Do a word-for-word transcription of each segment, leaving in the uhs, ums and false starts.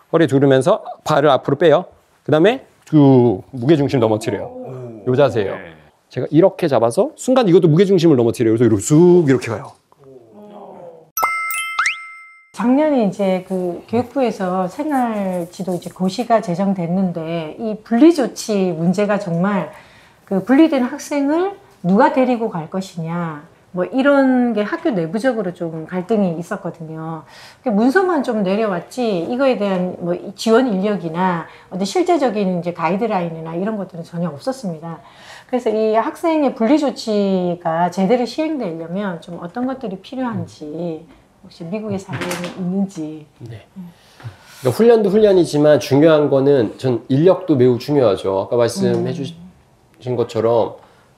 허리 두르면서 발을 앞으로 빼요. 그 다음에 쭉 무게중심 넘어뜨려요. 요 자세예요. 제가 이렇게 잡아서 순간 이것도 무게중심을 넘어뜨려요. 그래서 이렇게 쑥 이렇게 가요. 작년에 이제 그 교육부에서 생활지도 이제 고시가 제정됐는데 이 분리조치 문제가 정말 그 분리된 학생을 누가 데리고 갈 것이냐 뭐 이런 게 학교 내부적으로 좀 갈등이 있었거든요. 문서만 좀 내려왔지 이거에 대한 뭐 지원 인력이나 어떤 실제적인 이제 가이드라인이나 이런 것들은 전혀 없었습니다. 그래서 이 학생의 분리조치가 제대로 시행되려면 좀 어떤 것들이 필요한지 혹시 미국의 사례는 있는지. 네. 그러니까 훈련도 훈련이지만 중요한 거는 전 인력도 매우 중요하죠. 아까 말씀해 주신 것처럼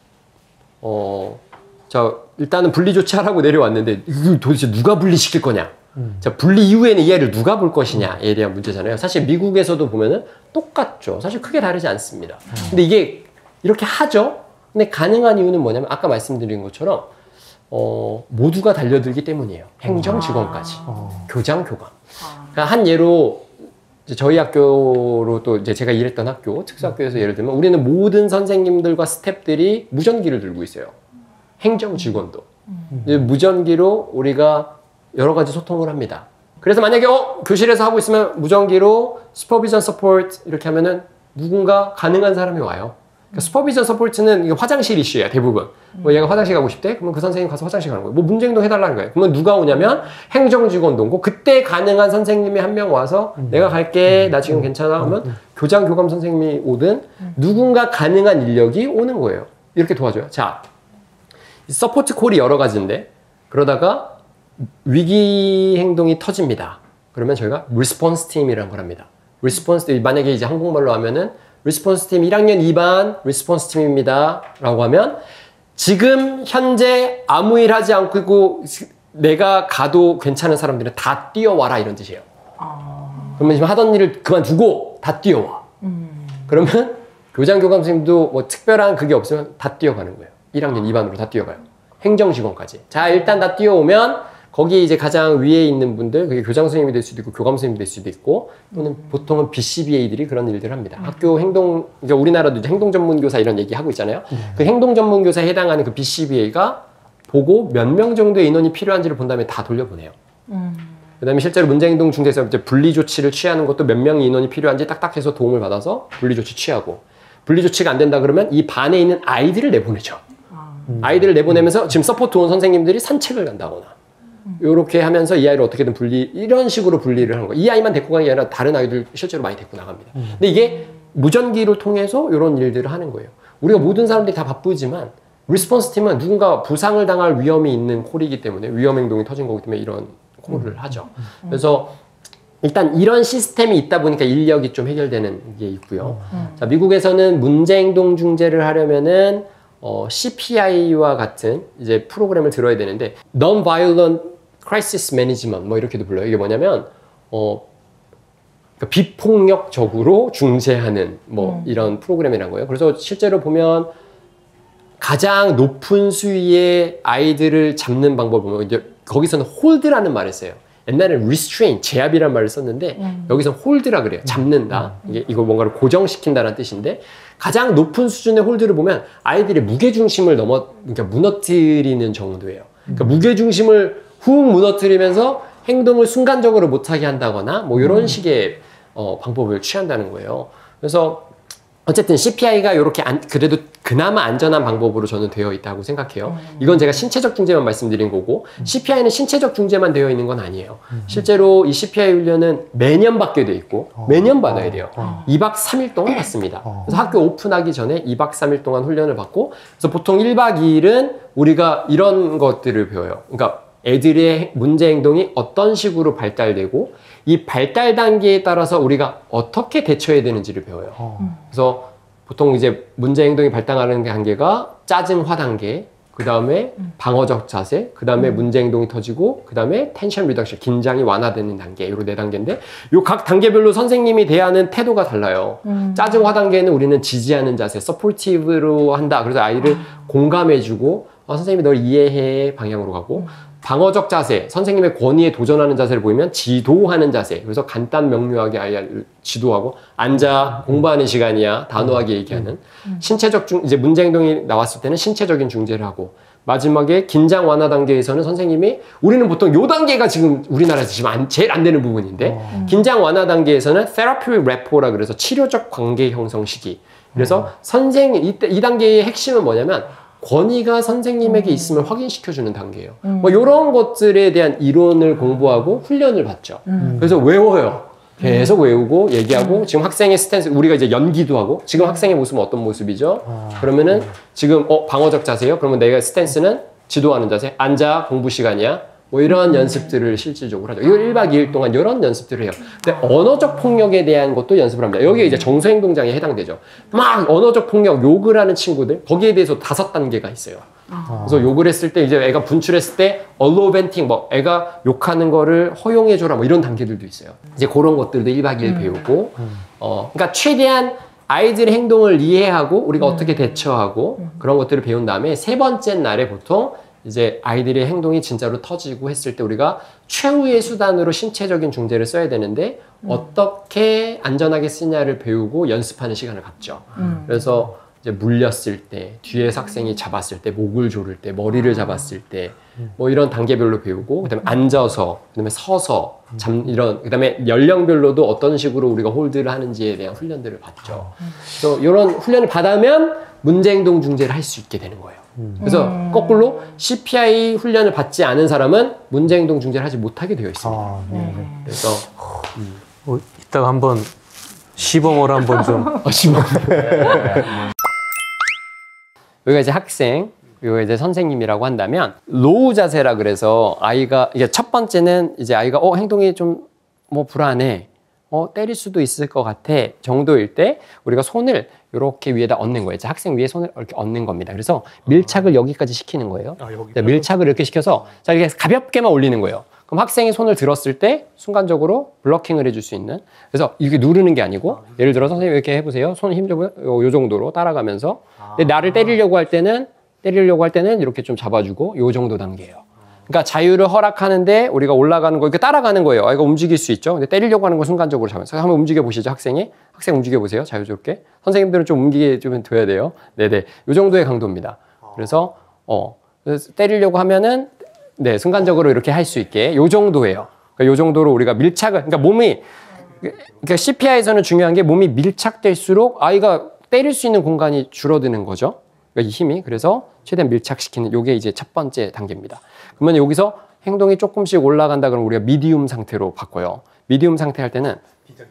어, 자 일단은 분리조치 하라고 내려왔는데 이걸 도대체 누가 분리시킬 거냐. 음. 자 분리 이후에는 이 아이를 누가 볼 것이냐에 대한 문제잖아요. 사실 미국에서도 보면은 똑같죠. 사실 크게 다르지 않습니다. 음. 근데 이게 이렇게 하죠. 근데 가능한 이유는 뭐냐면 아까 말씀드린 것처럼 어, 모두가 달려들기 때문이에요. 행정 직원까지. 아. 교장, 교감. 아. 그러니까 한 예로 저희 학교로 또 이제 제가 일했던 학교, 특수학교에서 예를 들면 우리는 모든 선생님들과 스태프들이 무전기를 들고 있어요. 행정 직원도. 음. 무전기로 우리가 여러 가지 소통을 합니다. 그래서 만약에 어, 교실에서 하고 있으면 무전기로 슈퍼비전 서포트 이렇게 하면은 누군가 가능한 사람이 와요. 그러니까 슈퍼비전 서포트는 이게 화장실 이슈예요, 대부분. 음. 뭐 얘가 화장실 가고 싶대? 그러면 그 선생님 가서 화장실 가는 거예요. 뭐 문제 행동 해달라는 거예요. 그러면 누가 오냐면 행정직원도 오고 그때 가능한 선생님이 한 명 와서 음. 내가 갈게, 나 지금 괜찮아 하면 음. 교장, 교감 선생님이 오든 음. 누군가 가능한 인력이 오는 거예요. 이렇게 도와줘요. 자, 서포트 콜이 여러 가지인데 그러다가 위기 행동이 터집니다. 그러면 저희가 리스폰스 팀이라는 걸 합니다. 리스폰스 팀, 만약에 이제 한국말로 하면은 리스폰스 팀 일 학년 이 반 리스폰스 팀입니다 라고 하면 지금 현재 아무 일 하지 않고 내가 가도 괜찮은 사람들은 다 뛰어와라 이런 뜻이에요. 아... 그러면 지금 하던 일을 그만두고 다 뛰어와. 음... 그러면 교장 교감 선생님도 뭐 특별한 그게 없으면 다 뛰어가는 거예요. 일 학년 이 반으로 다 뛰어가요. 행정직원까지. 자 일단 다 뛰어오면 거기 이제 가장 위에 있는 분들, 그게 교장 선생님이 될 수도 있고, 교감 선생님이 될 수도 있고, 또는 음. 보통은 비씨비에이들이 그런 일들을 합니다. 음. 학교 행동, 그러니까 우리나라도 이제 행동전문교사 이런 얘기 하고 있잖아요. 음. 그 행동전문교사에 해당하는 그 비씨비에이가 보고 몇 명 정도의 인원이 필요한지를 본 다음에 다 돌려보내요. 음. 그 다음에 실제로 문제행동 중대에서 이제 분리조치를 취하는 것도 몇 명의 인원이 필요한지 딱딱해서 도움을 받아서 분리조치 취하고, 분리조치가 안 된다 그러면 이 반에 있는 아이들을 내보내죠. 음. 아이들을 내보내면서 지금 서포트 온 선생님들이 산책을 간다거나, 요렇게 하면서 이 아이를 어떻게든 분리, 이런 식으로 분리를 하는 거예요. 이 아이만 데리고 가는 게 아니라 다른 아이들 실제로 많이 데리고 나갑니다. 음. 근데 이게 무전기를 통해서 이런 일들을 하는 거예요. 우리가 모든 사람들이 다 바쁘지만 리스폰스 팀은 누군가 부상을 당할 위험이 있는 콜이기 때문에 위험 행동이 터진 거기 때문에 이런 콜을 하죠. 그래서 일단 이런 시스템이 있다 보니까 인력이 좀 해결되는 게 있고요. 음. 자, 미국에서는 문제 행동 중재를 하려면은 어, 씨피아이와 같은 이제 프로그램을 들어야 되는데 Non-Violent Crisis Management 뭐 이렇게도 불러요. 이게 뭐냐면 어, 그러니까 비폭력적으로 중재하는 뭐 음. 이런 프로그램이란 거예요. 그래서 실제로 보면 가장 높은 수위의 아이들을 잡는 방법을 보면 이제 거기서는 홀드라는 말을 써요. 옛날에는 restrain, 제압이라는 말을 썼는데 음. 여기서 홀드라 그래요. 잡는다. 음. 이게 이거 뭔가를 고정시킨다는 뜻인데 가장 높은 수준의 홀드를 보면 아이들의 무게중심을 넘어, 그러니까 무너뜨리는 정도예요. 그러니까 음. 무게중심을 훅 무너뜨리면서 행동을 순간적으로 못하게 한다거나 뭐 이런 음. 식의 어, 방법을 취한다는 거예요. 그래서 어쨌든 씨피아이가 이렇게 안, 그래도 그나마 안전한 방법으로 저는 되어 있다고 생각해요. 음. 이건 제가 신체적 중재만 말씀드린 거고 음. 씨피아이는 신체적 중재만 되어 있는 건 아니에요. 음. 실제로 이 씨피아이 훈련은 매년 받게 돼 있고 어. 매년 받아야 돼요. 어. 이 박 삼 일 동안 받습니다. 어. 그래서 학교 오픈하기 전에 이 박 삼 일 동안 훈련을 받고 그래서 보통 일 박 이 일은 우리가 이런 것들을 배워요. 그러니까 애들의 문제 행동이 어떤 식으로 발달되고 이 발달 단계에 따라서 우리가 어떻게 대처해야 되는지를 배워요. 어. 그래서 보통 이제 문제 행동이 발달하는 단계가 짜증화 단계, 그 다음에 음. 방어적 자세, 그 다음에 음. 문제 행동이 터지고, 그 다음에 텐션 리덕션, 긴장이 완화되는 단계, 이로 네 단계인데, 요 각 단계별로 선생님이 대하는 태도가 달라요. 음. 짜증화 단계는 우리는 지지하는 자세, 서포티브로 한다. 그래서 아이를 아. 공감해주고, 어, 선생님이 널 이해해 방향으로 가고, 음. 방어적 자세, 선생님의 권위에 도전하는 자세를 보이면 지도하는 자세. 그래서 간단 명료하게 아이를 지도하고 앉아 공부하는 시간이야 단호하게 얘기하는. 신체적 중 이제 문제 행동이 나왔을 때는 신체적인 중재를 하고 마지막에 긴장 완화 단계에서는 선생님이 우리는 보통 요 단계가 지금 우리나라에서 지금 안, 제일 안 되는 부분인데 음. 긴장 완화 단계에서는 therapeutic rapport 그래서 치료적 관계 형성 시기. 그래서 음. 선생 이, 이 단계의 핵심은 뭐냐면 권위가 선생님에게 음. 있음을 확인시켜주는 단계예요. 음. 뭐 이런 것들에 대한 이론을 공부하고 훈련을 받죠. 음. 그래서 외워요. 계속 외우고 얘기하고 음. 지금 학생의 스탠스 우리가 이제 연기도 하고 지금 학생의 모습은 어떤 모습이죠? 아. 그러면은 지금 어 방어적 자세요? 그러면 내가 스탠스는 지도하는 자세, 앉아 공부 시간이야. 뭐 이런 음. 연습들을 실질적으로 하죠. 이거 일 박 이 일 동안 이런 연습들을 해요. 근데 언어적 폭력에 대한 것도 연습을 합니다. 여기에 이제 정서행동장에 해당되죠. 막 언어적 폭력, 욕을 하는 친구들, 거기에 대해서 다섯 단계가 있어요. 아. 그래서 욕을 했을 때 이제 애가 분출했을 때 allow venting, 뭐 애가 욕하는 거를 허용해줘라, 뭐 이런 단계들도 있어요. 이제 그런 것들도 일 박 이 일 음. 배우고, 음. 어, 그러니까 최대한 아이들의 행동을 이해하고 우리가 음. 어떻게 대처하고 음. 그런 것들을 배운 다음에 세 번째 날에 보통 이제 아이들의 행동이 진짜로 터지고 했을 때 우리가 최후의 수단으로 신체적인 중재를 써야 되는데 음. 어떻게 안전하게 쓰냐를 배우고 연습하는 시간을 갖죠. 음. 그래서 이제 물렸을 때, 뒤에서 학생이 잡았을 때, 목을 조를 때, 머리를 잡았을 때, 뭐 이런 단계별로 배우고, 그 다음에 앉아서, 그 다음에 서서, 잠, 이런, 그 다음에 연령별로도 어떤 식으로 우리가 홀드를 하는지에 대한 훈련들을 받죠. 그래서 이런 훈련을 받으면 문제행동 중재를 할 수 있게 되는 거예요. 그래서 음. 거꾸로 씨피아이 훈련을 받지 않은 사람은 문제행동 중재를 하지 못하게 되어 있습니다. 아, 네. 그래서 음. 어, 이따가 한번 시범을 한번 좀. 아, 시범. 여기가 이제 학생, 여기가 이제 선생님이라고 한다면 로우 자세라 그래서 아이가 이게 첫 번째는 이제 아이가 어 행동이 좀 뭐 불안해. 어, 때릴 수도 있을 것 같아 정도일 때 우리가 손을 이렇게 위에다 얹는 거예요. 학생 위에 손을 이렇게 얹는 겁니다. 그래서 밀착을 여기까지 시키는 거예요. 아, 네, 밀착을 이렇게 시켜서 자 이렇게 가볍게만 올리는 거예요. 그럼 학생이 손을 들었을 때 순간적으로 블러킹을 해줄 수 있는. 그래서 이렇게 누르는 게 아니고 예를 들어서 선생님 이렇게 해보세요. 손 힘 좀 요 정도로 따라가면서 근데 나를 때리려고 할 때는 때리려고 할 때는 이렇게 좀 잡아주고 요 정도 단계예요. 그러니까 자유를 허락하는데 우리가 올라가는 거 이렇게 따라가는 거예요. 아, 이거 움직일 수 있죠. 근데 때리려고 하는 거 순간적으로 잡으면서 한번 움직여 보시죠. 학생이 학생 움직여 보세요. 자유롭게. 선생님들은 좀 움직여 좀 둬야 돼요. 네네. 요 정도의 강도입니다. 그래서 어 그래서 때리려고 하면은 네 순간적으로 이렇게 할 수 있게 요 정도예요. 그러니까 요 정도로 우리가 밀착을 그러니까 몸이 그러니까 씨피아이에서는 중요한 게 몸이 밀착될수록 아이가 때릴 수 있는 공간이 줄어드는 거죠. 그러니까 이 힘이 그래서 최대한 밀착시키는 요게 이제 첫 번째 단계입니다. 그러면 여기서 행동이 조금씩 올라간다 그러면 우리가 미디움 상태로 바꿔요. 미디움 상태 할 때는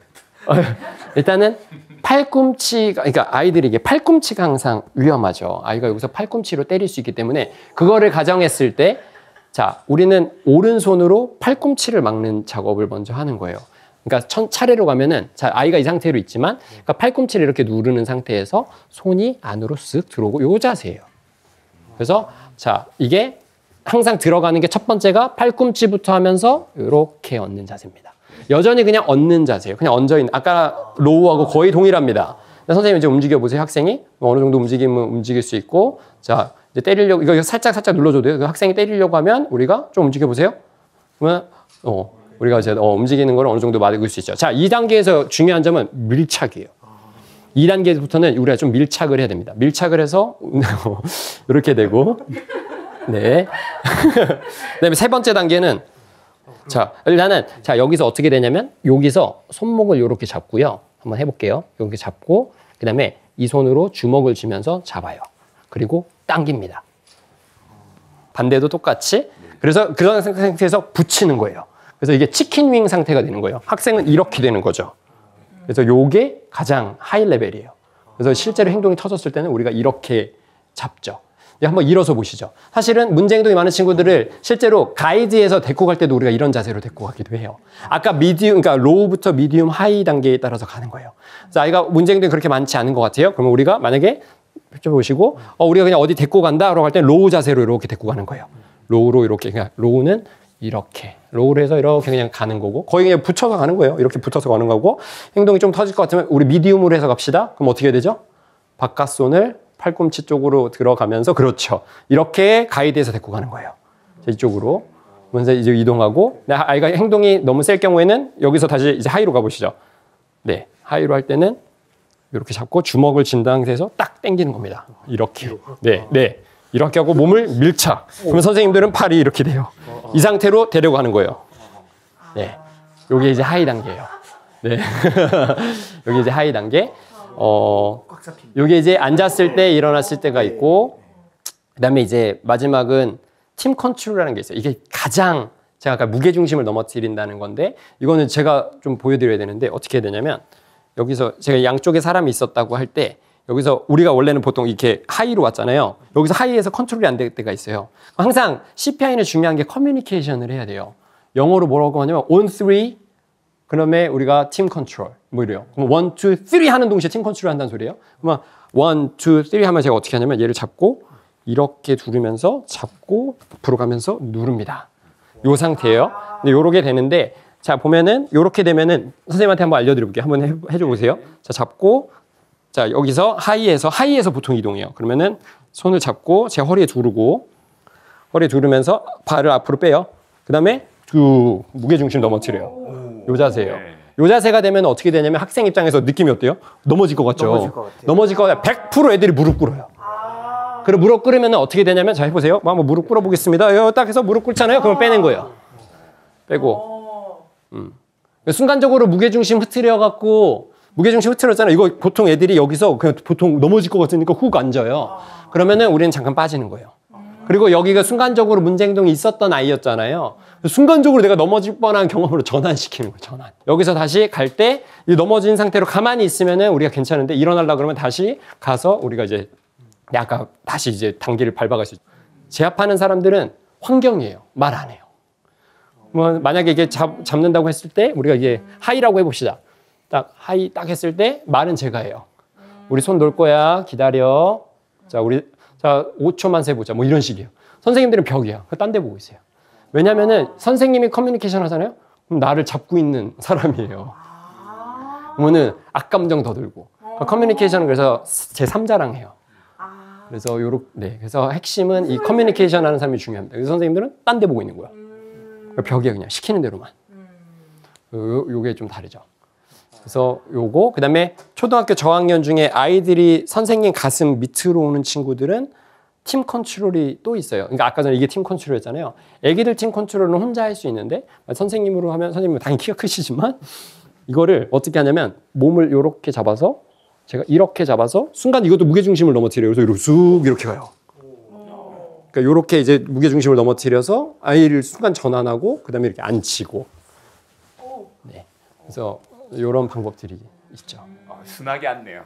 일단은 팔꿈치가 그러니까 아이들이 이게 팔꿈치가 항상 위험하죠. 아이가 여기서 팔꿈치로 때릴 수 있기 때문에 그거를 가정했을 때 자 우리는 오른손으로 팔꿈치를 막는 작업을 먼저 하는 거예요. 그러니까 천 차례로 가면은 자 아이가 이 상태로 있지만 그러니까 팔꿈치를 이렇게 누르는 상태에서 손이 안으로 쓱 들어오고 요 자세예요. 그래서 자 이게 항상 들어가는 게 첫 번째가 팔꿈치부터 하면서 이렇게 얹는 자세입니다. 여전히 그냥 얹는 자세예요. 그냥 얹어있는 아까 로우하고 거의 동일합니다. 선생님 이제 움직여 보세요. 학생이 어느 정도 움직이면 움직일 수 있고 자 이제 때리려고 이거 살짝 살짝 눌러줘도 돼요. 학생이 때리려고 하면 우리가 좀 움직여 보세요. 그러면 어 우리가 이제 어, 움직이는 걸 어느 정도 막을 수 있죠. 자 이 단계에서 중요한 점은 밀착이에요. 이 단계부터는 우리가 좀 밀착을 해야 됩니다. 밀착을 해서 이렇게 되고 네. 그다음에 세 번째 단계는 자 일단은 자 여기서 어떻게 되냐면 여기서 손목을 이렇게 잡고요. 한번 해볼게요. 이렇게 잡고 그다음에 이 손으로 주먹을 쥐면서 잡아요. 그리고 당깁니다. 반대도 똑같이. 그래서 그런 상태에서 붙이는 거예요. 그래서 이게 치킨 윙 상태가 되는 거예요. 학생은 이렇게 되는 거죠. 그래서 요게 가장 하이 레벨이에요. 그래서 실제로 행동이 터졌을 때는 우리가 이렇게 잡죠. 한번 일어서 보시죠. 사실은 문제 행동이 많은 친구들을 실제로 가이드에서 데리고 갈 때도 우리가 이런 자세로 데리고 가기도 해요. 아까 미디움, 그러니까 로우부터 미디움, 하이 단계에 따라서 가는 거예요. 그래서 아이가 문제 행동이 그렇게 많지 않은 것 같아요. 그러면 우리가 만약에 펼쳐보시고 어, 우리가 그냥 어디 데리고 간다 라고 할 때는 로우 자세로 이렇게 데리고 가는 거예요. 로우로 이렇게 그냥 로우는 이렇게 로우를 해서 이렇게 그냥 가는 거고 거의 그냥 붙여서 가는 거예요. 이렇게 붙어서 가는 거고 행동이 좀 터질 것 같으면 우리 미디움으로 해서 갑시다. 그럼 어떻게 해야 되죠? 바깥손을 팔꿈치 쪽으로 들어가면서 그렇죠. 이렇게 가이드해서 데리고 가는 거예요. 이쪽으로 그러면서 이제 이동하고, 아이가 행동이 너무 셀 경우에는 여기서 다시 이제 하이로 가보시죠. 네, 하이로 할 때는 이렇게 잡고 주먹을 쥔 상태에서 딱 당기는 겁니다. 이렇게. 네, 네. 이렇게 하고 몸을 밀착. 그러면 선생님들은 팔이 이렇게 돼요. 이 상태로 데려고 하는 거예요. 네. 요게 이제 하이 단계예요. 네. 여기 이제 하이 단계. 어, 요게 이제 앉았을 때, 일어났을 때가 있고, 그 다음에 이제 마지막은 팀 컨트롤이라는 게 있어요. 이게 가장 제가 아까 무게중심을 넘어뜨린다는 건데, 이거는 제가 좀 보여드려야 되는데, 어떻게 해야 되냐면, 여기서 제가 양쪽에 사람이 있었다고 할 때, 여기서 우리가 원래는 보통 이렇게 하이로 왔잖아요. 여기서 하이에서 컨트롤이 안 될 때가 있어요. 항상 씨피아이는 중요한 게 커뮤니케이션을 해야 돼요. 영어로 뭐라고 하냐면 on three, 그다음에 우리가 팀 컨트롤 뭐 이래요. 그럼 one, two, three 하는 동시에 팀 컨트롤 한다는 소리예요. 그러면 one, two, three 하면 제가 어떻게 하냐면 얘를 잡고 이렇게 두르면서 잡고 앞으로 가면서 누릅니다. 요 상태예요. 근데 요렇게 되는데 자 보면은 요렇게 되면은 선생님한테 한번 알려드려볼게요. 한번 해, 해줘 보세요. 자 잡고 자 여기서 하이에서 하이에서 보통 이동해요. 그러면은 손을 잡고 제 허리에 두르고 허리에 두르면서 발을 앞으로 빼요. 그 다음에 쭉 무게중심 넘어뜨려요. 요 자세예요. 요 자세가 되면 어떻게 되냐면 학생 입장에서 느낌이 어때요? 넘어질 것 같죠? 넘어질 것 같아요. 넘어질 것 같아요. 백 퍼센트 애들이 무릎 꿇어요. 아... 그리고 무릎 꿇으면 어떻게 되냐면 자 해보세요. 뭐 한번 무릎 꿇어 보겠습니다. 딱 해서 무릎 꿇잖아요. 그러면 빼는 거예요. 빼고. 음. 순간적으로 무게중심 흐트려 갖고 무게중심 흐트렸잖아요. 이거 보통 애들이 여기서 그냥 보통 넘어질 것 같으니까 훅 앉아요. 그러면은 우리는 잠깐 빠지는 거예요. 그리고 여기가 순간적으로 문제 행동이 있었던 아이였잖아요. 순간적으로 내가 넘어질 뻔한 경험으로 전환시키는 거예요. 전환. 여기서 다시 갈 때 넘어진 상태로 가만히 있으면은 우리가 괜찮은데 일어나려고 그러면 다시 가서 우리가 이제 약간 다시 이제 단계를 밟아갈 수 있죠. 제압하는 사람들은 환경이에요. 말 안 해요. 뭐 만약에 이게 잡, 잡는다고 했을 때 우리가 이게 하이라고 해봅시다. 딱 하이 딱 했을 때 말은 제가 해요. 우리 손 놓을 거야. 기다려. 자 우리 자 오 초만 세보자. 뭐 이런 식이에요. 선생님들은 벽이야. 딴 데 보고 있어요. 왜냐면은 선생님이 커뮤니케이션 하잖아요. 그럼 나를 잡고 있는 사람이에요. 그러면은 악감정 더 들고. 그러니까 커뮤니케이션은 그래서 제삼자랑 해요. 그래서 요렇게 네. 그래서 핵심은 이 커뮤니케이션 하는 사람이 중요합니다. 그래서 선생님들은 딴 데 보고 있는 거야. 벽이야 그냥 시키는 대로만. 요, 요게 좀 다르죠. 그래서 요거 그다음에 초등학교 저학년 중에 아이들이 선생님 가슴 밑으로 오는 친구들은 팀 컨트롤이 또 있어요. 그러니까 아까 전에 이게 팀 컨트롤이었잖아요. 애기들 팀 컨트롤은 혼자 할 수 있는데 선생님으로 하면 선생님은 당연히 키가 크시지만 이거를 어떻게 하냐면 몸을 이렇게 잡아서 제가 이렇게 잡아서 순간 이것도 무게중심을 넘어뜨려요. 그래서 이렇게 쑥 이렇게 가요. 그러니까 이렇게 이제 무게중심을 넘어뜨려서 아이를 순간 전환하고 그다음에 이렇게 앉히고. 네. 그래서 이런 방법들이 있죠. 어, 순하게 앉네요.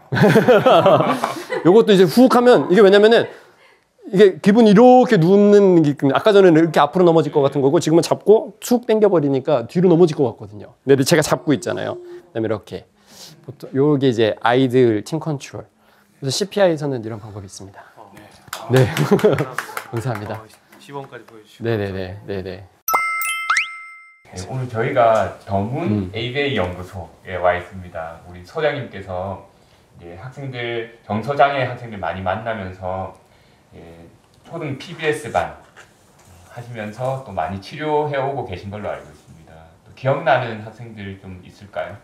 요것도 이제 훅 하면 이게 왜냐면은 이게 기분이 이렇게 눕는 게 아까 전에는 이렇게 앞으로 넘어질 것 같은 거고 지금은 잡고 툭 당겨버리니까 뒤로 넘어질 것 같거든요. 근데 제가 잡고 있잖아요. 그다음에 이렇게 보통 요게 이제 아이들 팀 컨트롤. 그래서 씨피아이에서는 이런 방법이 있습니다. 어, 네. 네. 감사합니다. 어, 시범까지 보여주시고. 네네네. 네네. 네, 오늘 저희가 더문 음. 에이비에이 연구소에 와 있습니다. 우리 소장님께서 이제 학생들 정서장애 학생들 많이 만나면서 예, 초등 피비에스 반 하시면서 또 많이 치료해 오고 계신 걸로 알고 있습니다. 또 기억나는 학생들 좀 있을까요?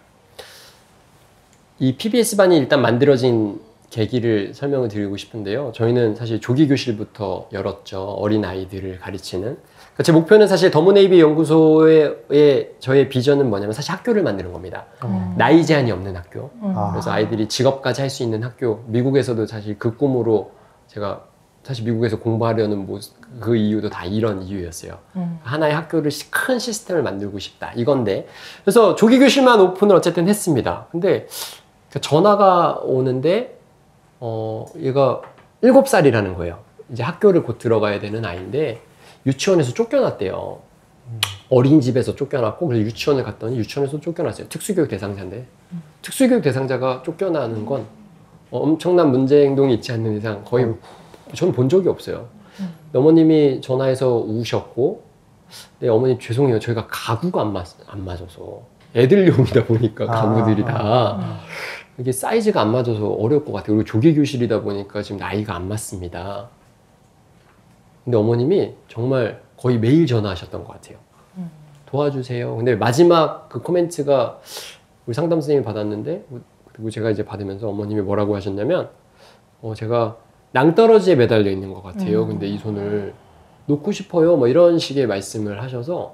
이 피비에스 반이 일단 만들어진 계기를 설명을 드리고 싶은데요. 저희는 사실 조기 교실부터 열었죠. 어린 아이들을 가르치는. 제 목표는 사실 더문 에이비에이 연구소의 저의 비전은 뭐냐면 사실 학교를 만드는 겁니다. 음. 나이 제한이 없는 학교. 음. 그래서 아이들이 직업까지 할 수 있는 학교. 미국에서도 사실 그 꿈으로 제가 사실 미국에서 공부하려는 그 이유도 다 이런 이유였어요. 음. 하나의 학교를 큰 시스템을 만들고 싶다. 이건데. 그래서 조기 교실만 오픈을 어쨌든 했습니다. 근데 전화가 오는데 어, 얘가 일곱 살이라는 거예요. 이제 학교를 곧 들어가야 되는 아이인데 유치원에서 쫓겨났대요. 음. 어린이집에서 쫓겨났고 그래서 유치원을 갔더니 유치원에서 쫓겨났어요. 특수교육 대상자인데 음. 특수교육 대상자가 쫓겨나는 건 엄청난 문제 행동이 있지 않는 이상 거의 음. 저는 본 적이 없어요. 음. 어머님이 전화해서 우셨고 네 어머님 죄송해요. 저희가 가구가 안, 맞, 안 맞아서 애들용이다 보니까 가구들이 아. 다 음. 이게 사이즈가 안 맞아서 어려울 것 같아요. 그리고 조기 교실이다 보니까 지금 나이가 안 맞습니다. 근데 어머님이 정말 거의 매일 전화하셨던 것 같아요. 음. 도와주세요. 근데 마지막 그 코멘트가 우리 상담 선생님이 받았는데, 그리고 제가 이제 받으면서 어머님이 뭐라고 하셨냐면, 어, 제가 낭떠러지에 매달려 있는 것 같아요. 음. 근데 이 손을 놓고 싶어요. 뭐 이런 식의 말씀을 하셔서,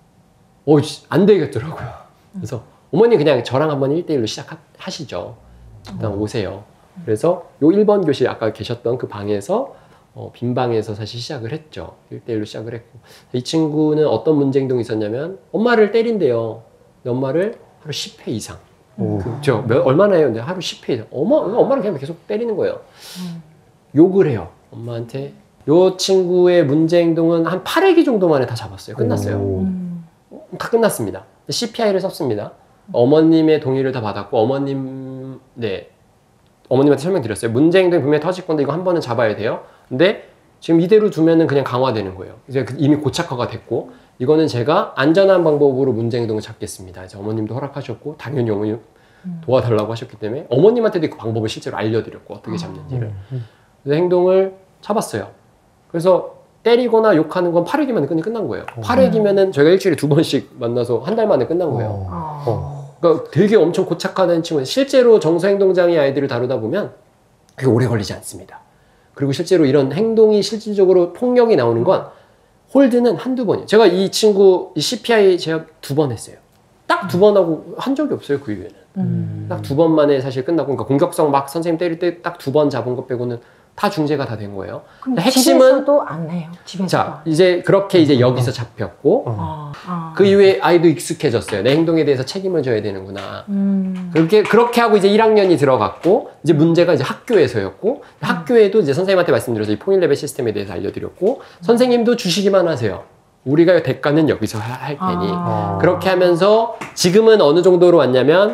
어, 안 되겠더라고요. 그래서 어머니 그냥 저랑 한번 일 대일로 시작하시죠. 일단 오세요. 그래서 요 일 번 교실 아까 계셨던 그 방에서 어, 빈 방에서 사실 시작을 했죠. 일 대일로 시작을 했고, 이 친구는 어떤 문제 행동이 있었냐면 엄마를 때린대요. 근데 엄마를 하루 십 회 이상. 그, 저 몇, 얼마나 해요? 근데 하루 십 회 이상. 엄마, 엄마를 그냥 계속 때리는 거예요. 음. 욕을 해요. 엄마한테. 요 친구의 문제 행동은 한 팔 회기 정도 만에 다 잡았어요. 끝났어요. 음. 다 끝났습니다. 씨피아이를 썼습니다. 어머님의 동의를 다 받았고, 어머님, 네. 어머님한테 설명드렸어요. 문제 행동이 분명히 터질 건데 이거 한 번은 잡아야 돼요. 근데 지금 이대로 두면은 그냥 강화되는 거예요. 이제 이미 고착화가 됐고, 이거는 제가 안전한 방법으로 문제 행동을 잡겠습니다. 이제 어머님도 허락하셨고, 당연히 어머님 도와달라고 하셨기 때문에 어머님한테도 그 방법을 실제로 알려드렸고, 어떻게 잡는지를. 그래서 행동을 잡았어요. 그래서 때리거나 욕하는 건 팔 회기만에 끝이 끝난 거예요. 팔 회기면은 저희가 일주일에 두 번씩 만나서 한 달 만에 끝난 거예요. 어. 그러니까 되게 엄청 고착화된 친구예요. 실제로 정서행동장애 아이들을 다루다 보면 그게 오래 걸리지 않습니다. 그리고 실제로 이런 행동이 실질적으로 폭력이 나오는 건 홀드는 한두 번이에요. 제가 이 친구 이 씨피아이 제가 두 번 했어요. 딱 두 번 하고 한 적이 없어요. 그 이후에는. 음. 딱 두 번 만에 사실 끝나고, 그러니까 공격성 막 선생님 때릴 때 딱 두 번 잡은 것 빼고는 다 중재가 다 된 거예요. 그럼 핵심은 집에서도 안 해요. 집에서도. 자, 이제 그렇게 이제 여기서 잡혔고, 어. 어. 그 이후에 아이도 익숙해졌어요. 내 행동에 대해서 책임을 져야 되는구나. 음. 그렇게, 그렇게 하고 이제 일 학년이 들어갔고, 이제 문제가 이제 학교에서였고, 학교에도 이제 선생님한테 말씀드려서 이 포인 레벨 시스템에 대해서 알려드렸고, 선생님도 주시기만 하세요. 우리가 대가는 여기서 하- 할 테니. 아. 그렇게 하면서 지금은 어느 정도로 왔냐면,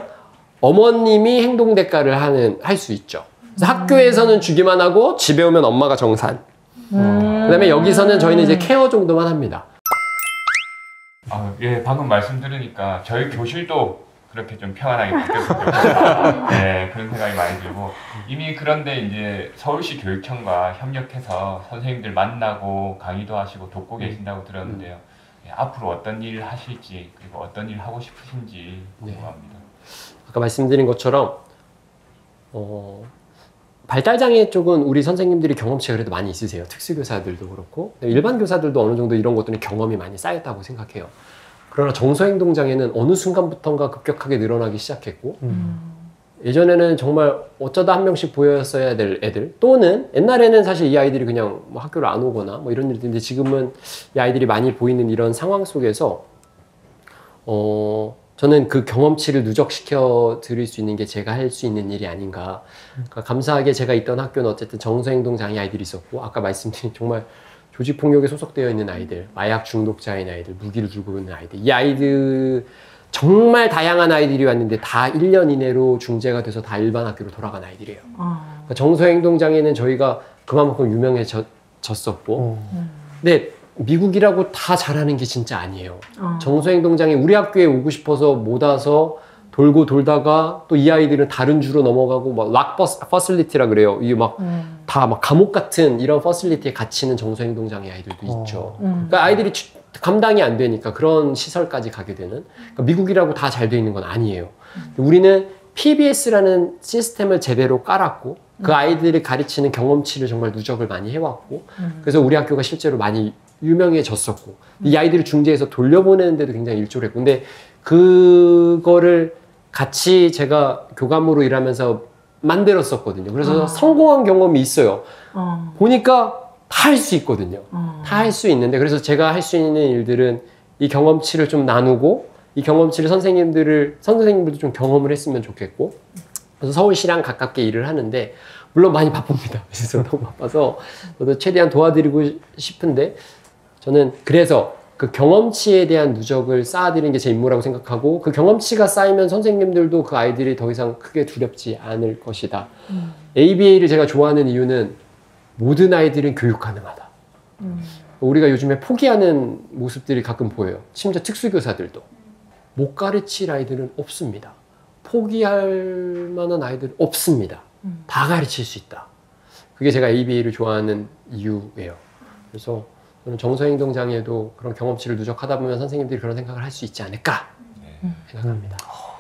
어머님이 행동 대가를 하는, 할 수 있죠. 그래서 학교에서는 주기만 하고, 집에 오면 엄마가 정산. 음. 그 다음에 여기서는 저희는 이제 케어 정도만 합니다. 아, 예, 방금 말씀 들으니까 저희 교실도 그렇게 좀 평안하게 바뀌었거든요. 네, 그런 생각이 많이 들고, 이미 그런데 이제 서울시 교육청과 협력해서 선생님들 만나고 강의도 하시고 돕고 계신다고 들었는데요. 예, 앞으로 어떤 일 하실지, 그리고 어떤 일 하고 싶으신지 궁금합니다. 아까 말씀드린 것처럼 어, 발달장애 쪽은 우리 선생님들이 경험치가 그래도 많이 있으세요. 특수교사들도 그렇고 일반 교사들도 어느 정도 이런 것들은 경험이 많이 쌓였다고 생각해요. 그러나 정서행동장애는 어느 순간부터인가 급격하게 늘어나기 시작했고, 음. 예전에는 정말 어쩌다 한 명씩 보였어야 될 애들, 또는 옛날에는 사실 이 아이들이 그냥 뭐 학교를 안 오거나 뭐 이런 일들인데, 지금은 이 아이들이 많이 보이는 이런 상황 속에서 어, 저는 그 경험치를 누적시켜 드릴 수 있는 게 제가 할 수 있는 일이 아닌가. 그러니까 감사하게 제가 있던 학교는 어쨌든 정서행동 장애 아이들이 있었고, 아까 말씀드린 정말 조직폭력에 소속되어 있는 아이들, 마약 중독자인 아이들, 무기를 들고 있는 아이들, 이 아이들 정말 다양한 아이들이 왔는데 다 일 년 이내로 중재가 돼서 다 일반 학교로 돌아간 아이들이에요. 어. 그러니까 정서행동 장애는 저희가 그만큼 유명해졌었고, 음. 근데 미국이라고 다 잘하는 게 진짜 아니에요. 어. 정서행동장애 우리 학교에 오고 싶어서 못 와서 돌고 돌다가 또 이 아이들은 다른 주로 넘어가고, 막 락 퍼슬리티라 그래요. 이게 막 다 막 음. 감옥 같은 이런 퍼슬리티에 갇히는 정서행동장애 아이들도 어. 있죠. 음. 그러니까 아이들이 추- 감당이 안 되니까 그런 시설까지 가게 되는. 그러니까 미국이라고 다 잘 돼 있는 건 아니에요. 우리는 피비에스라는 시스템을 제대로 깔았고, 그 아이들이 가르치는 경험치를 정말 누적을 많이 해왔고, 음. 그래서 우리 학교가 실제로 많이 유명해졌었고, 이 아이들을 중재해서 돌려보내는데도 굉장히 일조를 했고, 근데 그거를 같이 제가 교감으로 일하면서 만들었었거든요. 그래서 아. 성공한 경험이 있어요. 어. 보니까 다 할 수 있거든요. 어. 다 할 수 있는데, 그래서 제가 할 수 있는 일들은 이 경험치를 좀 나누고, 이 경험치를 선생님들을, 선생님들도 좀 경험을 했으면 좋겠고, 그래서 서울시랑 가깝게 일을 하는데, 물론 많이 바쁩니다. 그래서 너무 바빠서 저도 최대한 도와드리고 싶은데, 저는 그래서 그 경험치에 대한 누적을 쌓아드리는 게 제 임무라고 생각하고, 그 경험치가 쌓이면 선생님들도 그 아이들이 더 이상 크게 두렵지 않을 것이다. 음. 에이비에이를 제가 좋아하는 이유는 모든 아이들은 교육 가능하다. 음. 우리가 요즘에 포기하는 모습들이 가끔 보여요. 심지어 특수교사들도. 못 가르칠 아이들은 없습니다. 포기할 만한 아이들은 없습니다. 음. 다 가르칠 수 있다. 그게 제가 에이비에이를 좋아하는 이유예요. 그래서 저는 정서행동장애도 그런 경험치를 누적하다 보면 선생님들이 그런 생각을 할 수 있지 않을까 네. 생각합니다.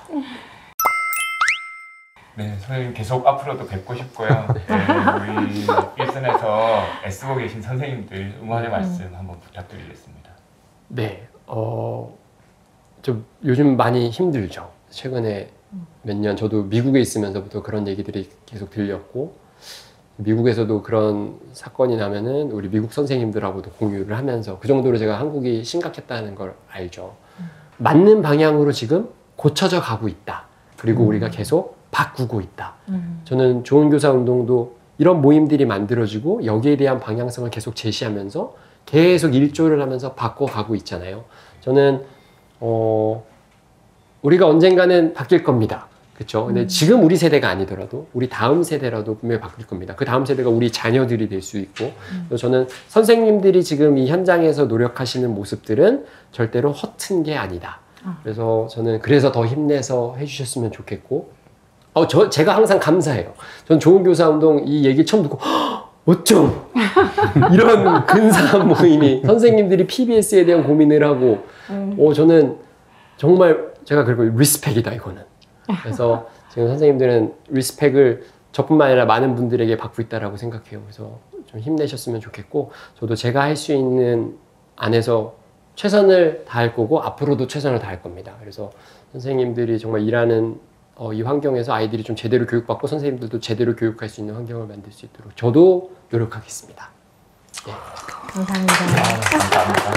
네, 선생님 계속 앞으로도 뵙고 싶고요. 네, 우리 일선에서 애쓰고 계신 선생님들 응원의 말씀 한번 부탁드리겠습니다. 네, 어, 좀 요즘 많이 힘들죠. 최근에 몇 년 저도 미국에 있으면서부터 그런 얘기들이 계속 들렸고 미국에서도 그런 사건이 나면은 우리 미국 선생님들하고도 공유를 하면서 그 정도로 제가 한국이 심각했다는 걸 알죠. 맞는 방향으로 지금 고쳐져 가고 있다. 그리고 음. 우리가 계속 바꾸고 있다. 음. 저는 좋은 교사 운동도 이런 모임들이 만들어지고 여기에 대한 방향성을 계속 제시하면서 계속 일조를 하면서 바꿔가고 있잖아요. 저는 어, 우리가 언젠가는 바뀔 겁니다. 그렇죠? 근데 음. 지금 우리 세대가 아니더라도 우리 다음 세대라도 분명히 바뀔 겁니다. 그 다음 세대가 우리 자녀들이 될 수 있고 음. 그래서 저는 선생님들이 지금 이 현장에서 노력하시는 모습들은 절대로 허튼 게 아니다. 아. 그래서 저는 그래서 더 힘내서 해주셨으면 좋겠고 어, 저, 제가 항상 감사해요. 전 좋은 교사 운동 이 얘기 처음 듣고 어쩜 이런 근사한 모임이 선생님들이 피비에스에 대한 고민을 하고 음. 어, 저는 정말 제가 그리고 리스펙이다 이거는. 그래서 지금 선생님들은 리스펙을 저뿐만 아니라 많은 분들에게 받고 있다라고 생각해요. 그래서 좀 힘내셨으면 좋겠고 저도 제가 할 수 있는 안에서 최선을 다할 거고 앞으로도 최선을 다할 겁니다. 그래서 선생님들이 정말 일하는 어, 이 환경에서 아이들이 좀 제대로 교육받고 선생님들도 제대로 교육할 수 있는 환경을 만들 수 있도록 저도 노력하겠습니다. 네. 감사합니다. 아, 감사합니다.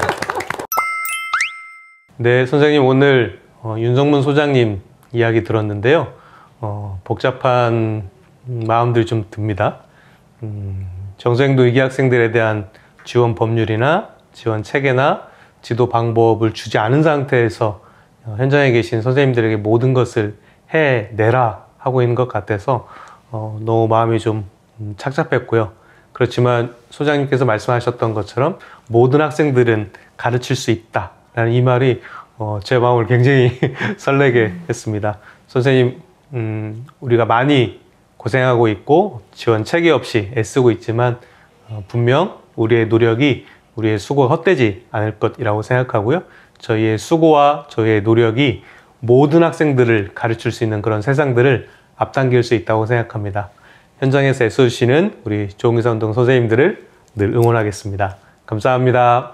네, 선생님 오늘 어, 윤성문 소장님 이야기 들었는데요. 어, 복잡한 마음들이 좀 듭니다. 음, 정서행동 위기 학생들에 대한 지원 법률이나 지원 체계나 지도 방법을 주지 않은 상태에서 어, 현장에 계신 선생님들에게 모든 것을 해내라 하고 있는 것 같아서 어, 너무 마음이 좀 음, 착잡했고요. 그렇지만 소장님께서 말씀하셨던 것처럼 모든 학생들은 가르칠 수 있다 라는 이 말이 어, 제 마음을 굉장히 설레게 했습니다. 선생님, 음, 우리가 많이 고생하고 있고 지원 체계 없이 애쓰고 있지만 어, 분명 우리의 노력이 우리의 수고가 헛되지 않을 것이라고 생각하고요. 저희의 수고와 저희의 노력이 모든 학생들을 가르칠 수 있는 그런 세상들을 앞당길 수 있다고 생각합니다. 현장에서 애써주시는 우리 좋은 교사 운동 선생님들을 늘 응원하겠습니다. 감사합니다.